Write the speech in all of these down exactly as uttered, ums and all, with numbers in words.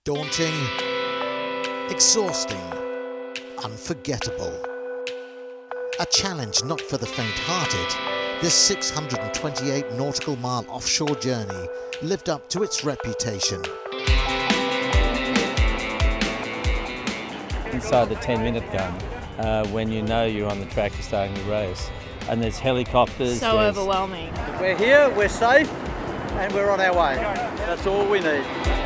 Daunting, exhausting, unforgettable. A challenge not for the faint-hearted, this six hundred twenty-eight nautical mile offshore journey lived up to its reputation. Inside the ten minute gun, uh, when you know you're on the track, you're starting the race. And there's helicopters. So there's... overwhelming. We're here, we're safe, and we're on our way. That's all we need.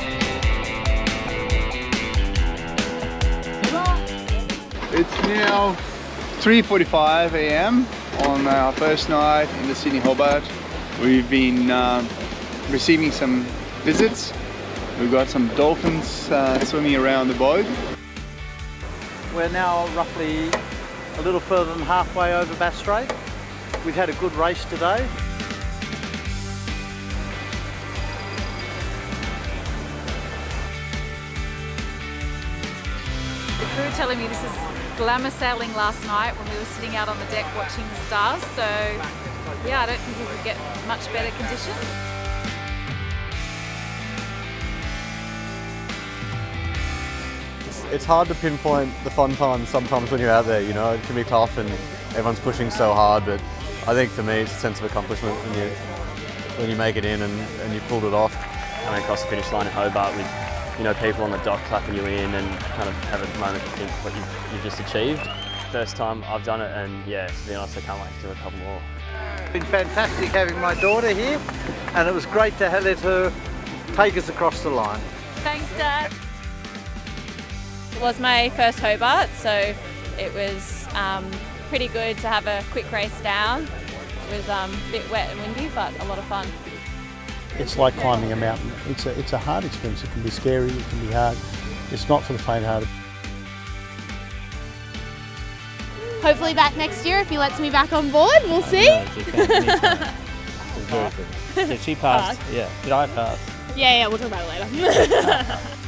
It's now three forty-five a m on our first night in the Sydney Hobart. We've been um, receiving some visits. We've got some dolphins uh, swimming around the boat. We're now roughly a little further than halfway over Bass Strait. We've had a good race today. The crew were telling me this is glamour sailing last night when we were sitting out on the deck watching the stars, so yeah, I don't think we could get much better conditions. It's hard to pinpoint the fun times sometimes when you're out there, you know, it can be tough and everyone's pushing so hard, but I think for me it's a sense of accomplishment when you when you make it in and, and you pulled it off. Coming across the finish line in Hobart with, you know, people on the dock clapping you in and kind of have a moment to think what you've, you've just achieved. First time I've done it, and yeah, to be honest, I can't wait to do a couple more. It's been fantastic having my daughter here, and it was great to let her take us across the line. Thanks, Dad. It was my first Hobart, so it was um, pretty good to have a quick race down. It was um, a bit wet and windy, but a lot of fun. It's like climbing a mountain. It's a, it's a hard experience. It can be scary, it can be hard. It's not for the faint-hearted. Hopefully back next year if he lets me back on board, we'll see. No, she can, anytime. It's very good. Yeah, she passed. Yeah, did I pass? Yeah, yeah, we'll talk about it later.